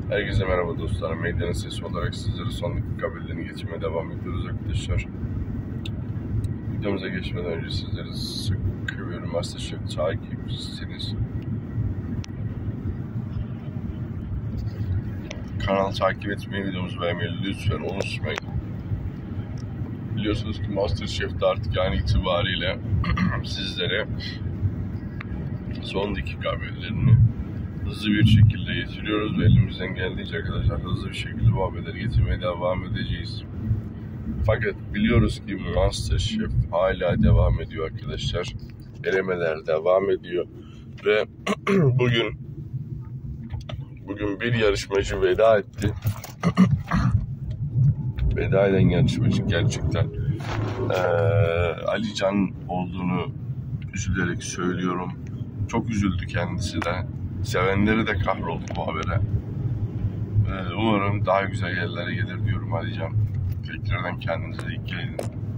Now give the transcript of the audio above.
Herkese merhaba dostlarım. Medyanın sesi olarak sizlere son dakika haberlerini getirmeye devam ediyoruz arkadaşlar. Videomuza geçmeden önce sizleri sıkı bir MasterChef takipçisiniz. Kanalı takip etmeyi, videomuzu beğenmeyi lütfen unutmayın. Biliyorsunuz ki MasterChef'te artık yani itibariyle sizlere son dakika haberlerini hızlı bir şekilde getiriyoruz ve elimizden geldiğince arkadaşlar hızlı bir şekilde bu haberleri getirmeye devam edeceğiz. Fakat biliyoruz ki MasterChef hala devam ediyor arkadaşlar. Elemeler devam ediyor ve bugün bir yarışmacı veda etti. Veda eden yarışmacı gerçekten Ali Can olduğunu üzülerek söylüyorum. Çok üzüldü kendisi de. Sevenleri de kahroldu bu habere. Umarım daha güzel yerlere gelir diyorum Ali Can. Tekrardan kendinize dikkat edin.